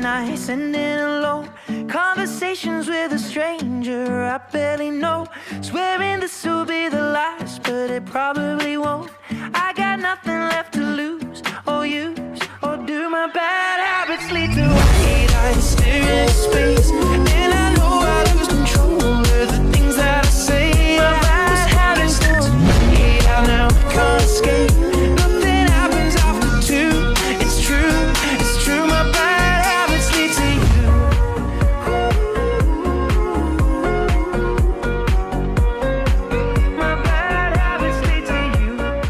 night, sending alone conversations with a stranger I barely know. Swearing this will be the last, but it probably won't. I got nothing left to lose or use, or do my bad habits lead to white eyes staring at space? And I know I lose control of the things that I say. My bad habits lead to white eyes, now I can't escape. Nothing happens after two. It's true, it's true. My bad habits lead to you. My bad habits lead to you.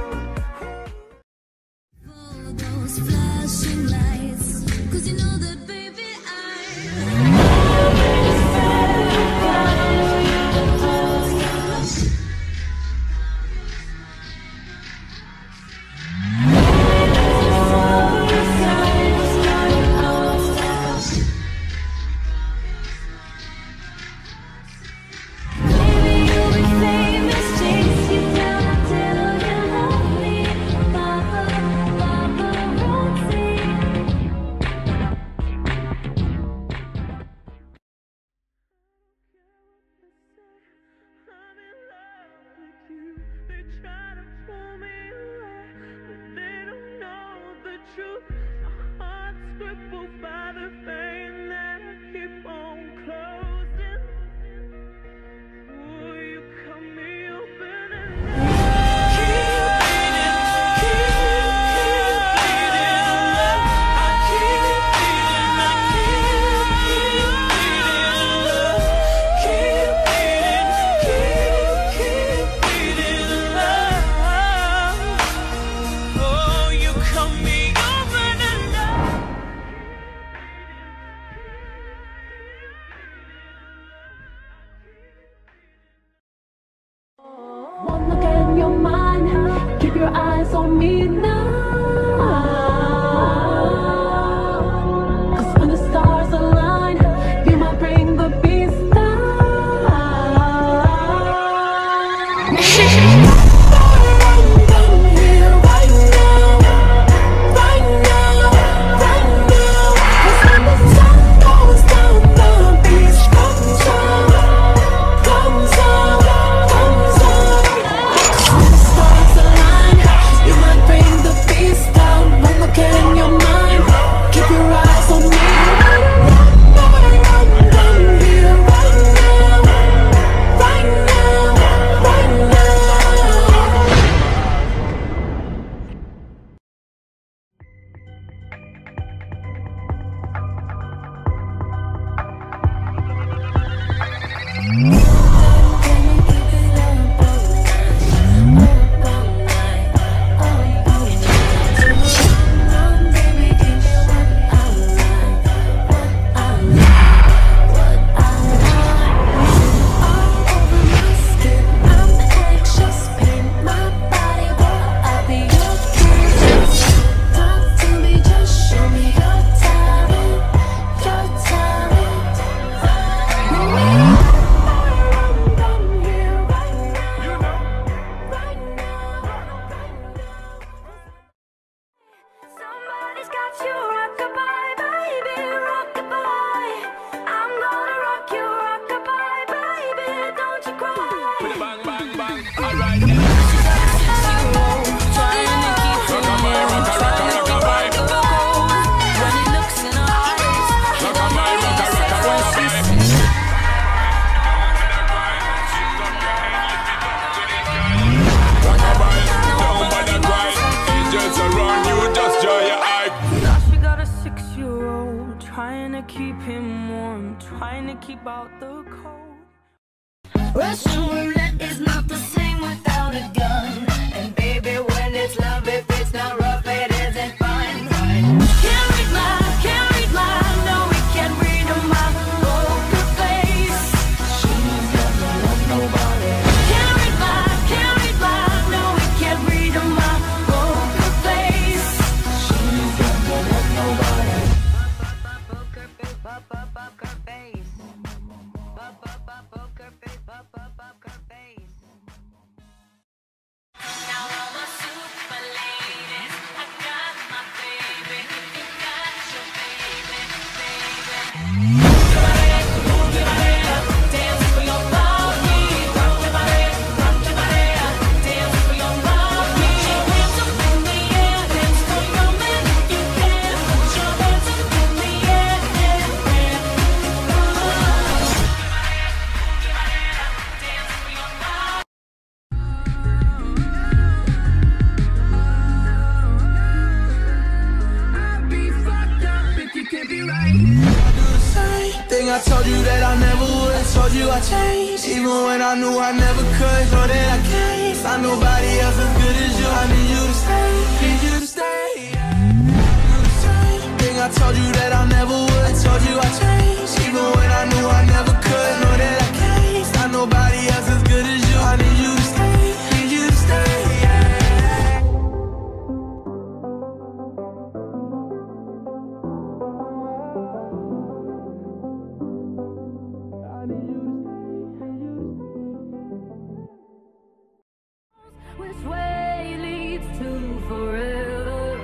For those flashing lights, 'cause you know that baby One look in your mind, keep your eyes on me now. 'Cause when the stars align, you might bring the beast down. Come here right now, right now, right now. 'Cause when the sun goes down, the beast comes out, comes out, comes out. When the stars align, you might bring the beast down. One look in your mind, keep your eyes on me. Come here right now, right now, right now. Somebody's got you, rock-a-bye, baby, rock-a-bye. I'm gonna rock you, rock-a-bye, baby, don't you cry. Bang, bang, bang. Alright then. trying to keep it warm, trying to keep out the cold. When he looks in her eyes, just around you, just dry your eye. Now she got a 6-year-old, trying to keep him warm, trying to keep out the cold. Russian roulette is not the same without a gun. And baby, when it's love, if it's not rough, it isn't fine. Can't read my, no, we can't read my poker face. She's got no love, nobody. Can't read my, no, we can't read my poker face. She's got no love, nobody. Poker face, poker face. Poker face, poker face. Now all my super ladies Thing I told you that I never would. Told you I changed, even when I knew I never could. Know that I can't find nobody else as good as you. I need you to stay, need you to stay. Thing I told you that I never would. Told you I changed, even when I knew I never could. Know that I can't find nobody else as good as you. I need you to stay, need you to stay. Which way leads to forever?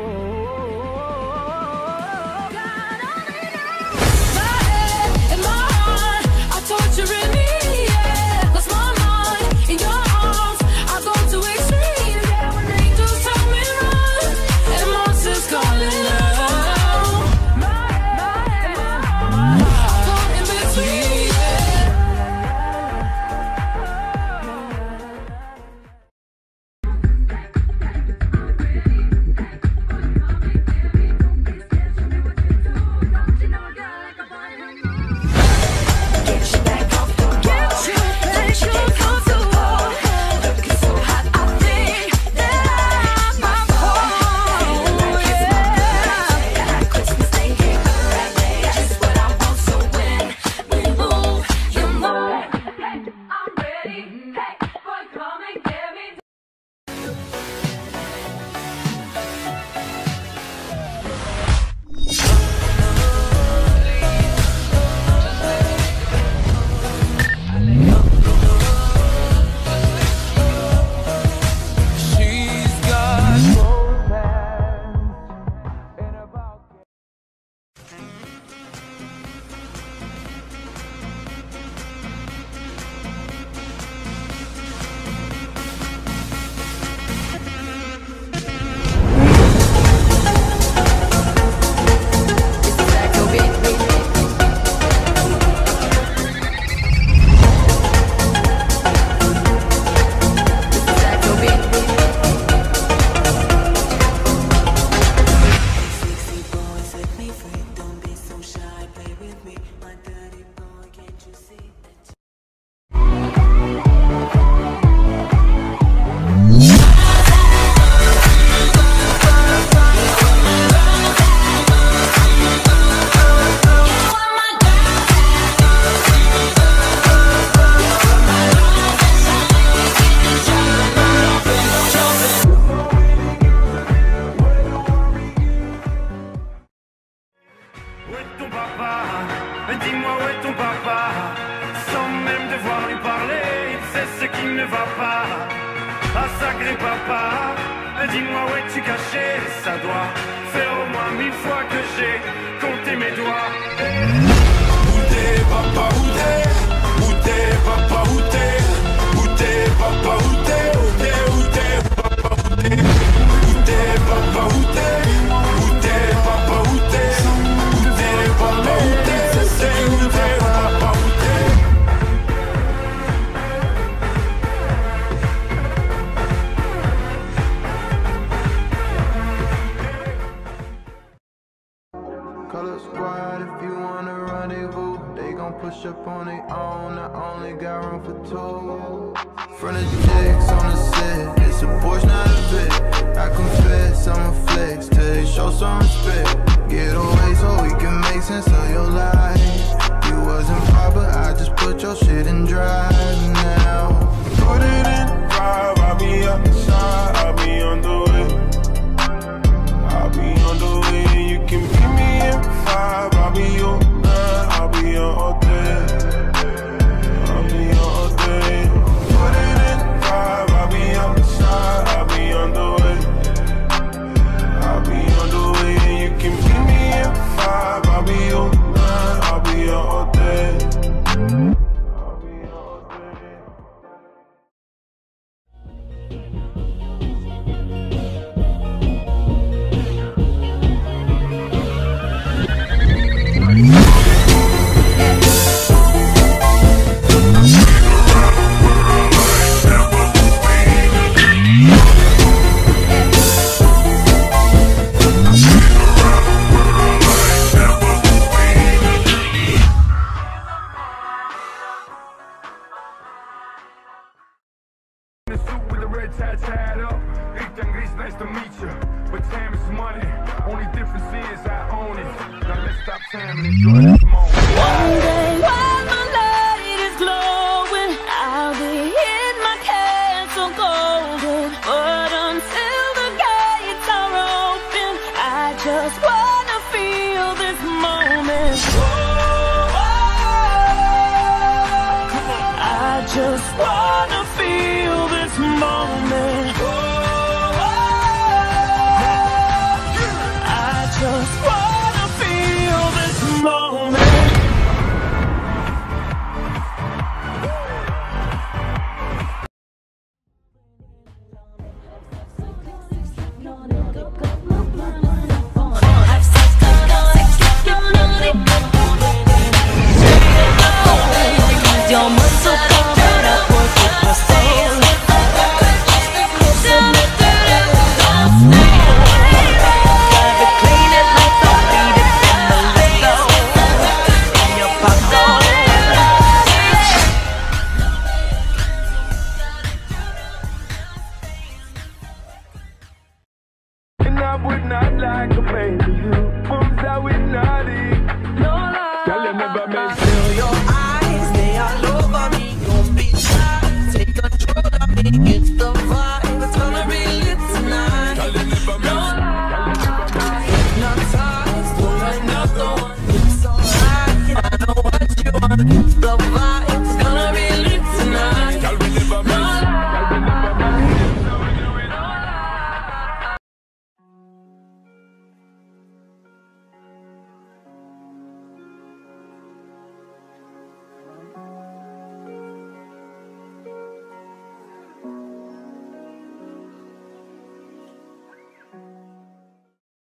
God only knows. My head and my heart are torturing me. Yeah, lost my mind in your arms. I go to extreme. Yeah, when angels tell me run and monsters calling out. My head and my heart are caught in between. Dis-moi où est ton papa, sans même devoir lui parler, il sait ce qui ne va pas. Ah sacré papa, dis-moi où es-tu caché, ça doit faire au moins 1000 fois que j'ai compté mes doigts. Où t'es papa, où t'es? Où t'es papa, où t'es? Où t'es papa, où t'es? Où t'es, où t'es papa, où t'es? Où t'es papa, où t'es? Où t'es papa, où t'es? Où t'es papa, où t'es? Call up squad if you wanna rendezvous. They gon' push up on their own. I only got room for two. Front of chicks on the set. It's a Porsche, not a Vic. I confess, I'm a flex till they show some respect. Get away so we can make sense of your life. You wasn't proper, I just put your shit in drive now. Put it in drive, I'll be outside, I'll be on the way. I'll be on the way, you can beat me in 5. I'll be on 9, I'll be on all day. I'll be on all day. Put it in drive, I'll be outside, I'll be on the way. I'll be on the way, you family, Jordan, come on. One day while my light is glowing, I'll be in my castle golden. But until the gates are open, I just wanna feel this